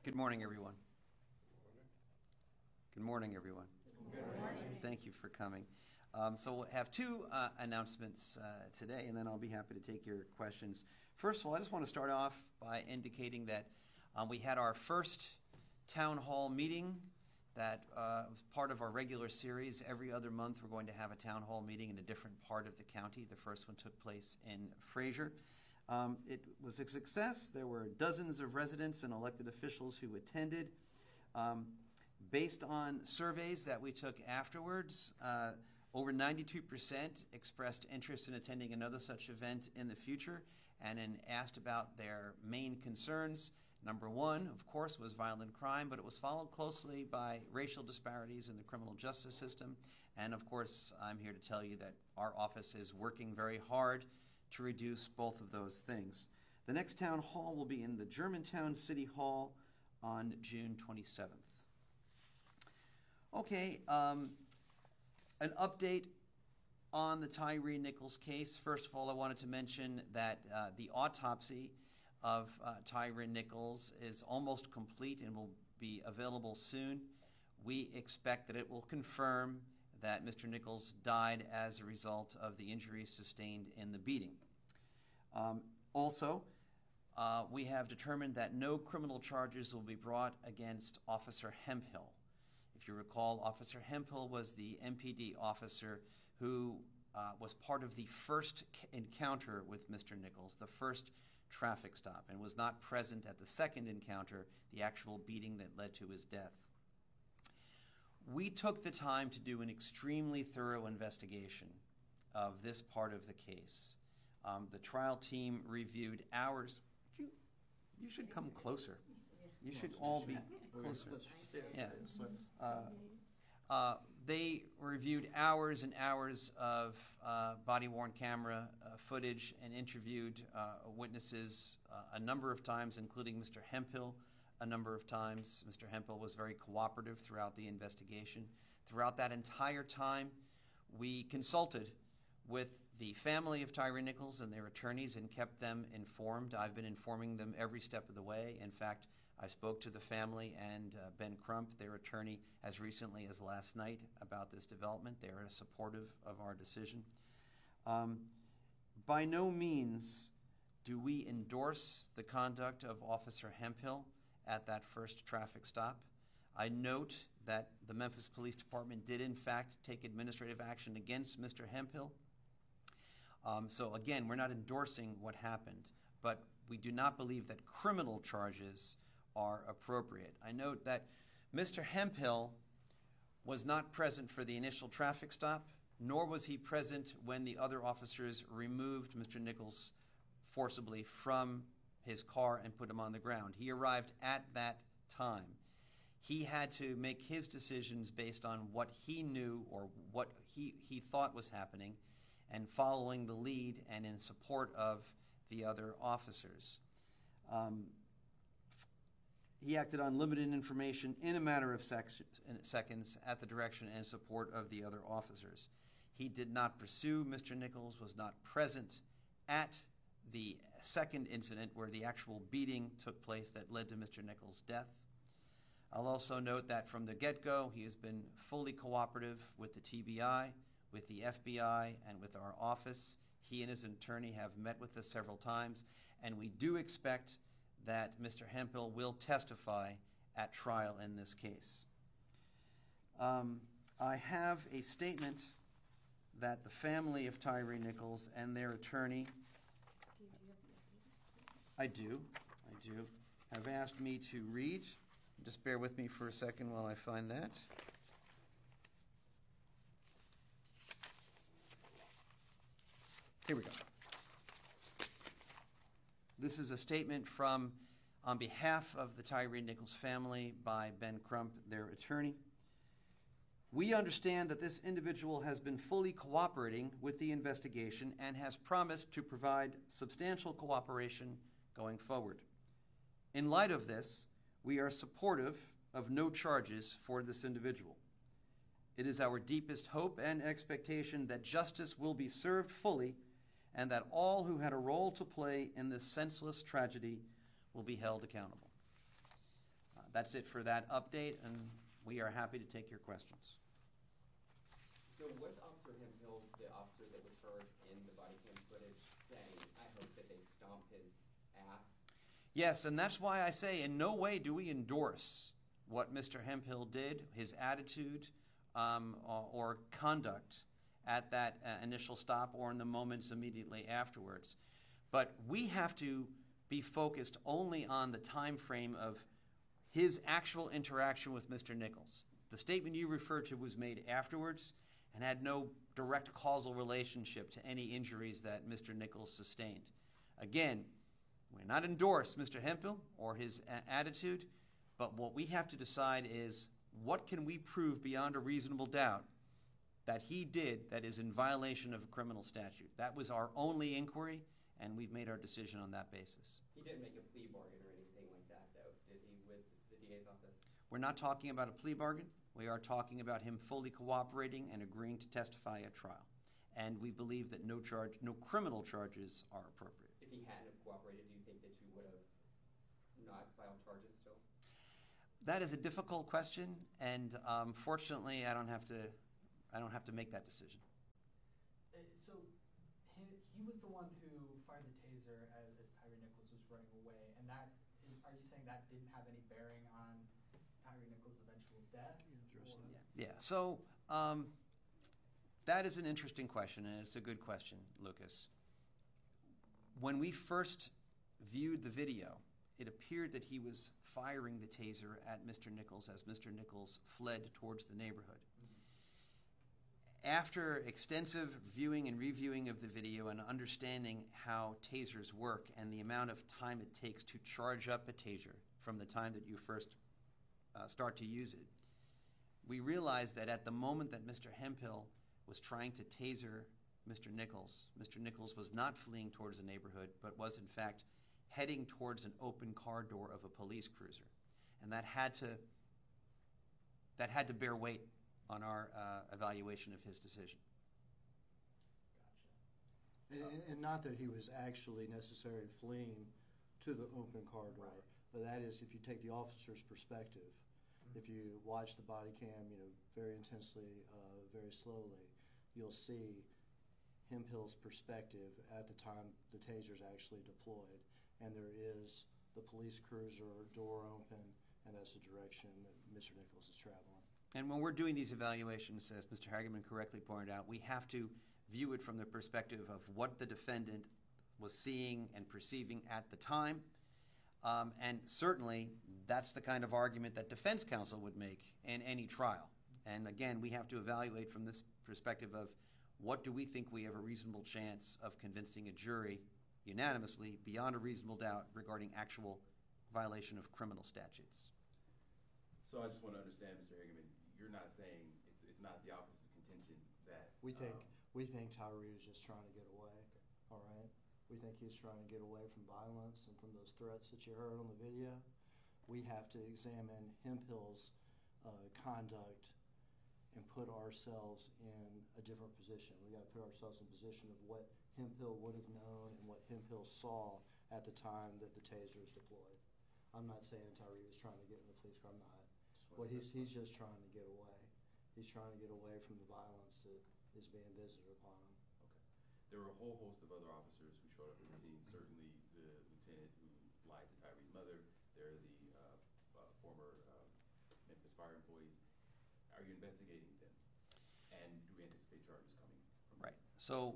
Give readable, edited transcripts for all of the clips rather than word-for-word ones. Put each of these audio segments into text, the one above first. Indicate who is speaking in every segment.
Speaker 1: Good morning, everyone. Good morning, everyone.
Speaker 2: Good morning.
Speaker 1: Thank you for coming. So we'll have two announcements today, and then I'll be happy to take your questions. First of all, I just want to start off by indicating that we had our first town hall meeting that was part of our regular series. Every other month we're going to have a town hall meeting in a different part of the county. The first one took place in Fraser. It was a success. There were dozens of residents and elected officials who attended. Based on surveys that we took afterwards, over 92% expressed interest in attending another such event in the future and then asked about their main concerns. Number one, of course, was violent crime, but it was followed closely by racial disparities in the criminal justice system. And of course, I'm here to tell you that our office is working very hard to reduce both of those things. The next town hall will be in the Germantown City Hall on June 27th. Okay, an update on the Tyre Nichols case. First of all, I wanted to mention that the autopsy of Tyre Nichols is almost complete and will be available soon. We expect that it will confirm that Mr. Nichols died as a result of the injuries sustained in the beating. Also, we have determined that no criminal charges will be brought against Officer Hemphill. If you recall, Officer Hemphill was the MPD officer who was part of the first encounter with Mr. Nichols, the first traffic stop, and was not present at the second encounter, the actual beating that led to his death. We took the time to do an extremely thorough investigation of this part of the case. The trial team reviewed hours. You should come closer. You should all be closer. Yeah. They reviewed hours and hours of body-worn camera footage and interviewed witnesses a number of times, including Mr. Hemphill a number of times. Mr. Hemphill was very cooperative throughout the investigation. Throughout that entire time, we consulted with the family of Tyre Nichols and their attorneys and kept them informed. I've been informing them every step of the way. In fact, I spoke to the family and Ben Crump, their attorney, as recently as last night about this development. They are supportive of our decision. By no means do we endorse the conduct of Officer Hemphill at that first traffic stop. I note that the Memphis Police Department did in fact take administrative action against Mr. Hemphill. So again, we're not endorsing what happened, but we do not believe that criminal charges are appropriate. I note that Mr. Hemphill was not present for the initial traffic stop, nor was he present when the other officers removed Mr. Nichols forcibly from his car and put him on the ground. He arrived at that time. He had to make his decisions based on what he knew or what he thought was happening and following the lead and in support of the other officers. He acted on limited information in a matter of seconds at the direction and support of the other officers. He did not pursue Mr. Nichols, was not present at the second incident where the actual beating took place that led to Mr. Nichols' death. I'll also note that from the get-go, he has been fully cooperative with the TBI, with the FBI, and with our office. He and his attorney have met with us several times, and we do expect that Mr. Hemphill will testify at trial in this case. I have a statement that the family of Tyre Nichols and their attorney, I do, have asked me to read. Just bear with me for a second while I find that. Here we go. This is a statement on behalf of the Tyre Nichols family by Ben Crump, their attorney. We understand that this individual has been fully cooperating with the investigation and has promised to provide substantial cooperation going forward. In light of this, we are supportive of no charges for this individual. It is our deepest hope and expectation that justice will be served fully and that all who had a role to play in this senseless tragedy will be held accountable. That's it for that update, and we are happy to take your questions.
Speaker 2: So was Officer Hemphill the officer that was heard in the body cam footage saying, "I hope that they stomp his ass"?
Speaker 1: Yes, and that's why I say in no way do we endorse what Mr. Hemphill did, his attitude or conduct at that initial stop or in the moments immediately afterwards. But we have to be focused only on the time frame of his actual interaction with Mr. Nichols. The statement you referred to was made afterwards and had no direct causal relationship to any injuries that Mr. Nichols sustained. Again, we're not endorse Mr. Hemphill or his attitude, but what we have to decide is what can we prove beyond a reasonable doubt that he did that is in violation of a criminal statute. That was our only inquiry, and we've made our decision on that basis.
Speaker 2: He didn't make a plea bargain or anything like that, though, did he, with the DA's office?
Speaker 1: We're not talking about a plea bargain. We are talking about him fully cooperating and agreeing to testify at trial. And we believe that no criminal charges are appropriate.
Speaker 2: If he hadn't have cooperated, do you think that you would have not filed charges still?
Speaker 1: That is a difficult question, and fortunately, I don't have to make that decision.
Speaker 3: So he was the one who fired the taser as Tyre Nichols was running away, and are you saying that didn't have any bearing on Tyre Nichols' eventual death?
Speaker 1: Yeah. So that is an interesting question, and it's a good question, Lucas. When we first viewed the video, it appeared that he was firing the taser at Mr. Nichols as Mr. Nichols fled towards the neighborhood. After extensive viewing and reviewing of the video and understanding how tasers work and the amount of time it takes to charge up a taser from the time that you first start to use it, we realized that at the moment that Mr. Hemphill was trying to taser Mr. Nichols was not fleeing towards the neighborhood, but was in fact heading towards an open car door of a police cruiser. And that had to bear weight on our evaluation of his decision.
Speaker 4: Gotcha. And not that he was actually necessarily fleeing to the open car door, right. But that is, if you take the officer's perspective, if you watch the body cam, very intensely, very slowly, you'll see Hemphill's perspective at the time the taser's actually deployed, and there is the police cruiser door open, and that's the direction that Mr. Nichols is traveling.
Speaker 1: And when we're doing these evaluations, as Mr. Hageman correctly pointed out, we have to view it from the perspective of what the defendant was seeing and perceiving at the time. And certainly, that's the kind of argument that defense counsel would make in any trial. And again, we have to evaluate from this perspective of what do we think we have a reasonable chance of convincing a jury unanimously, beyond a reasonable doubt, regarding actual violation of criminal statutes.
Speaker 5: So I just want to understand, Mr. Hageman, you're not saying it's not the office's contention that
Speaker 4: we think Tyre is just trying to get away. All right, we think he's trying to get away from violence and from those threats that you heard on the video. We have to examine Hemphill's conduct and put ourselves in a different position. We got to put ourselves in a position of what Hemphill would have known and what Hemphill saw at the time that the taser is deployed. I'm not saying Tyre was trying to get in the police car. I'm not. Well, he's just trying to get away. He's trying to get away from the violence that is being visited upon him.
Speaker 5: Okay. There were a whole host of other officers who showed up at the scene. Certainly the lieutenant who lied to Tyre's mother. They're the former Memphis Fire employees. Are you investigating them? And do we anticipate charges coming from them?
Speaker 1: Right. So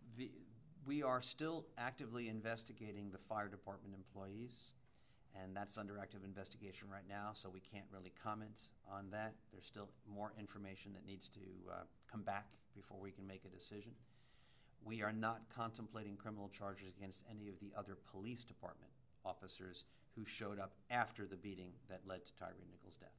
Speaker 1: we are still actively investigating the fire department employees. And that's under active investigation right now, so we can't really comment on that. There's still more information that needs to come back before we can make a decision. We are not contemplating criminal charges against any of the other police department officers who showed up after the beating that led to Tyre Nichols' death.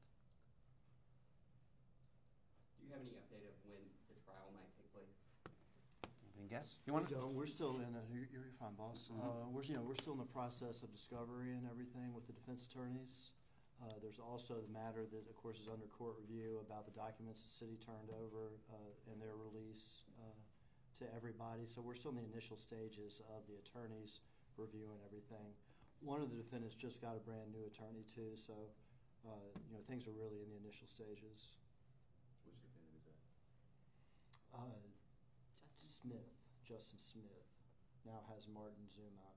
Speaker 2: Do you have any update of when the trial might take place?
Speaker 1: Any guess?
Speaker 4: We're still in you're fine, boss. We're still in the process of discovery and everything with the defense attorneys. There's also the matter that, of course, is under court review about the documents the city turned over and their release to everybody. So we're still in the initial stages of the attorneys reviewing everything. One of the defendants just got a brand new attorney too, so Things are really in the initial stages.
Speaker 5: Which defendant is that?
Speaker 4: Justin Smith, now has Martin Zumak.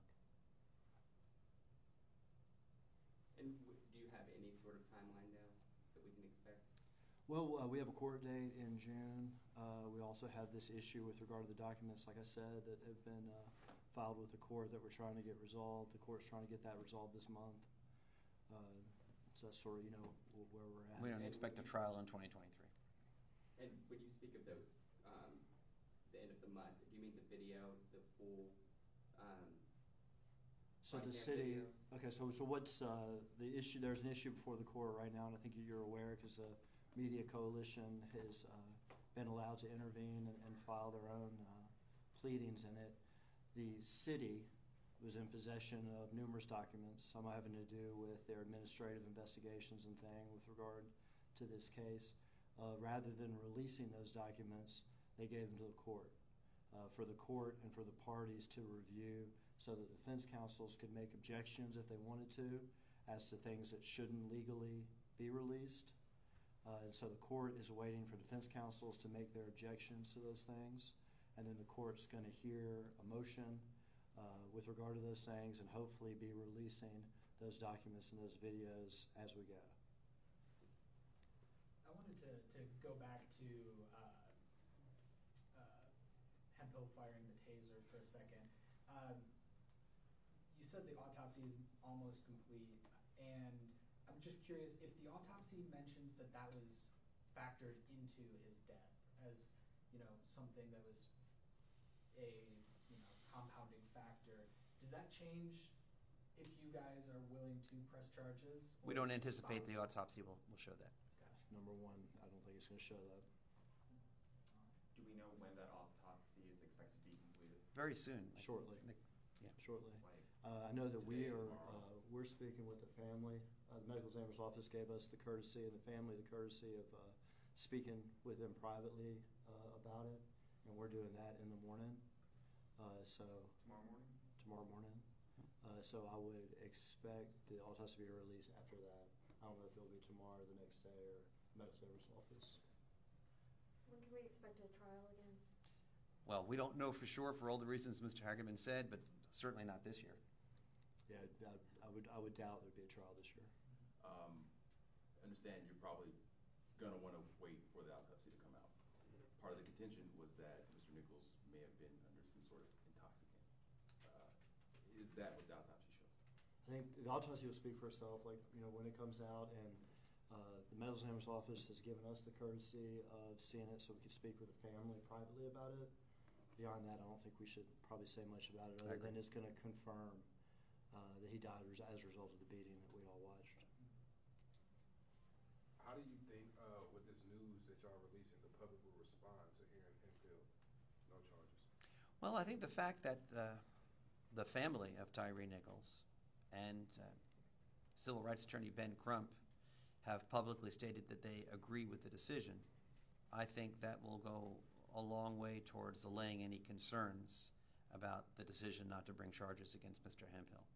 Speaker 2: And do you have any sort of timeline now that we can expect?
Speaker 4: Well, we have a court date in June. We also have this issue with regard to the documents, like I said, that have been filed with the court that we're trying to get resolved. The court's trying to get that resolved this month. So that's sort of, where we're at.
Speaker 1: We don't expect a trial in 2023.
Speaker 2: And when you speak of those, the end of the month, do you mean the video, the full?
Speaker 4: So the
Speaker 2: podcast
Speaker 4: city,
Speaker 2: video?
Speaker 4: okay, so what's the issue? There's an issue before the court right now, and I think you're aware because the Media Coalition has been allowed to intervene and file their own pleadings in it. The city was in possession of numerous documents, some having to do with their administrative investigations and things with regard to this case. Rather than releasing those documents, they gave them to the court. For the court and for the parties to review so that defense counsels could make objections if they wanted to as to things that shouldn't legally be released. And so the court is waiting for defense counsels to make their objections to those things. And then the court's going to hear a motion with regard to those things and hopefully be releasing those documents and those videos as we go.
Speaker 3: I wanted to go back to Hemphill firing the taser for a second. You said the autopsy is almost complete, and I'm just curious if the autopsy mentions that that was factored into his death as, something that was a, compounding factor. Does that change if you guys are willing to press charges?
Speaker 1: We don't anticipate the autopsy will show that.
Speaker 4: Number one, I don't think it's going to show that.
Speaker 2: Do we know when that autopsy is expected to be completed?
Speaker 1: Very soon.
Speaker 4: Shortly.
Speaker 1: Yeah.
Speaker 4: Shortly.
Speaker 2: Like
Speaker 4: I know that
Speaker 5: today or tomorrow?
Speaker 4: we're speaking with the family. The medical examiner's office gave us the courtesy, and the family the courtesy of speaking with them privately about it, and we're doing that in the morning.
Speaker 2: tomorrow morning?
Speaker 4: So I would expect the autopsy to be released after that. I don't know if it'll be tomorrow, the next day, or medical examiner's office.
Speaker 6: When can we expect a trial again?
Speaker 1: Well, we don't know for sure for all the reasons Mr. Hagerman said, but certainly not this year.
Speaker 4: Yeah, I would doubt there'd be a trial this year.
Speaker 5: Understand you're probably going to want to wait for the autopsy to come out. Part of the contention was that Mr. Nichols may have been under some sort of intoxicant. Is that what the autopsy shows?
Speaker 4: I think the autopsy will speak for itself, when it comes out, and the medical examiner's office has given us the courtesy of seeing it so we can speak with the family privately about it. Beyond that, I don't think we should probably say much about it, other than it's going to confirm that he died as a result of the beating that we all watched.
Speaker 7: How do you think, with this news that y'all releasing, the public will respond to hearing Hemphill no charges?
Speaker 1: Well, I think the fact that the family of Tyree Nichols and civil rights attorney Ben Crump have publicly stated that they agree with the decision, I think that will go a long way towards allaying any concerns about the decision not to bring charges against Mr. Hemphill.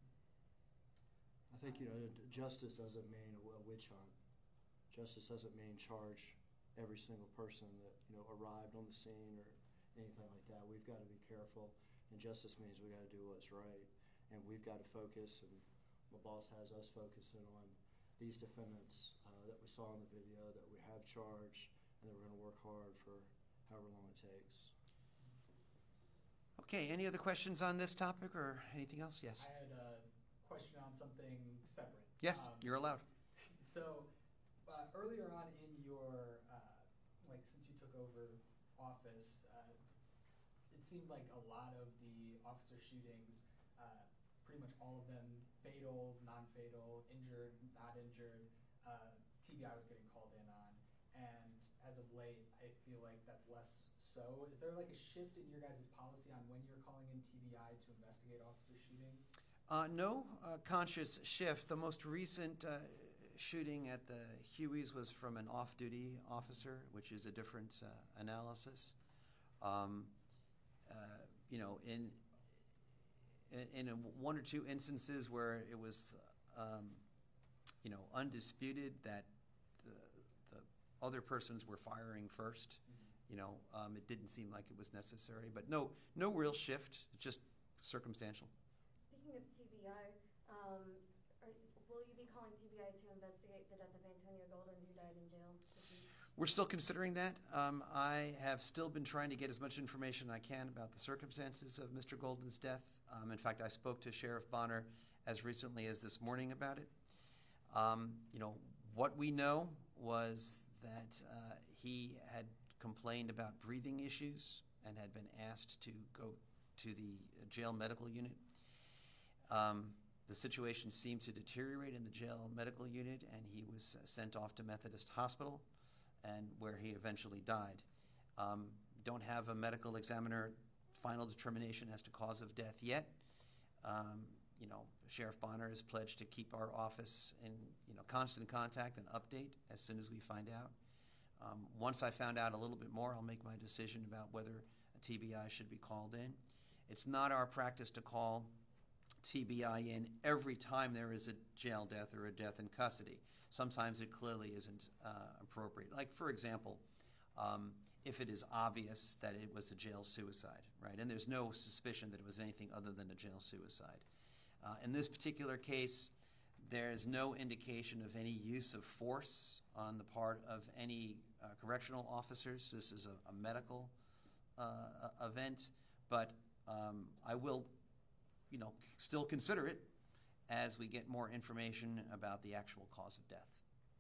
Speaker 4: I think, justice doesn't mean a witch hunt. Justice doesn't mean charge every single person that, arrived on the scene or anything like that. We've got to be careful, and justice means we got to do what's right. And we've got to focus, and my boss has us focusing on these defendants that we saw in the video that we have charged, and that we're going to work hard for however long it takes.
Speaker 1: Okay, any other questions on this topic or anything else? Yes.
Speaker 3: I had a question on something separate.
Speaker 1: Yes, you're allowed.
Speaker 3: So, earlier on in your, since you took over office, it seemed like a lot of the officer shootings, pretty much all of them fatal, non-fatal, injured, not injured, TBI was getting called in on. And as of late, I feel like that's less so. Is there like a shift in your guys' policy on when you're calling in TBI to investigate officer shootings?
Speaker 1: No conscious shift. The most recent shooting at the Hueys was from an off-duty officer, which is a different analysis. In one or two instances where it was undisputed that the other persons were firing first. It didn't seem like it was necessary, but no real shift, just circumstantial.
Speaker 6: Speaking of TBI, will you be calling TBI to investigate the death of Antonio Golden, who died in jail this week?
Speaker 1: We're still considering that. I have still been trying to get as much information I can about the circumstances of Mr. Golden's death. In fact, I spoke to Sheriff Bonner as recently as this morning about it. What we know was that he had complained about breathing issues and had been asked to go to the jail medical unit. The situation seemed to deteriorate in the jail medical unit, and he was sent off to Methodist Hospital, and where he eventually died. Don't have a medical examiner final determination as to cause of death yet. Sheriff Bonner has pledged to keep our office in constant contact and update as soon as we find out. Once I found out a little bit more, I'll make my decision about whether a TBI should be called in. It's not our practice to call TBI in every time there is a jail death or a death in custody. Sometimes it clearly isn't appropriate. Like, for example, if it is obvious that it was a jail suicide, right? And there's no suspicion that it was anything other than a jail suicide. In this particular case, there's no indication of any use of force on the part of any correctional officers. This is a medical event, but I will, still consider it as we get more information about the actual cause of death.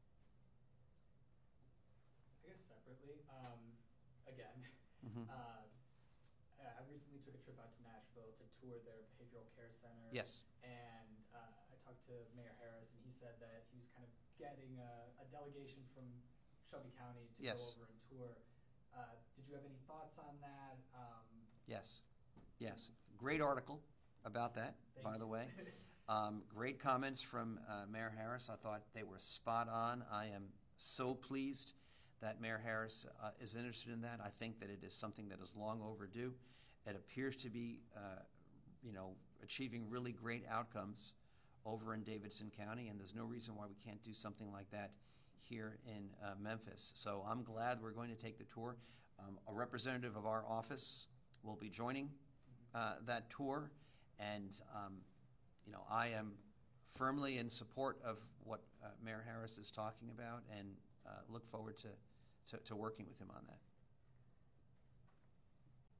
Speaker 3: I guess separately, again,
Speaker 1: Mm-hmm.
Speaker 3: I recently took a trip out to Nashville to tour their behavioral care center.
Speaker 1: Yes.
Speaker 3: And I talked to Mayor Harris, and he said that he was kind of getting a delegation from Shelby County to
Speaker 1: Yes.
Speaker 3: go over and tour. Did you have any thoughts on that?
Speaker 1: Yes. Great article about that, by the way. Great comments from Mayor Harris. I thought they were spot on. I am so pleased that Mayor Harris is interested in that. I think that it is something that is long overdue. It appears to be, achieving really great outcomes over in Davidson County, and there's no reason why we can't do something like that here in Memphis. So I'm glad we're going to take the tour. A representative of our office will be joining that tour, and I am firmly in support of what Mayor Harris is talking about, and look forward to working with him on that.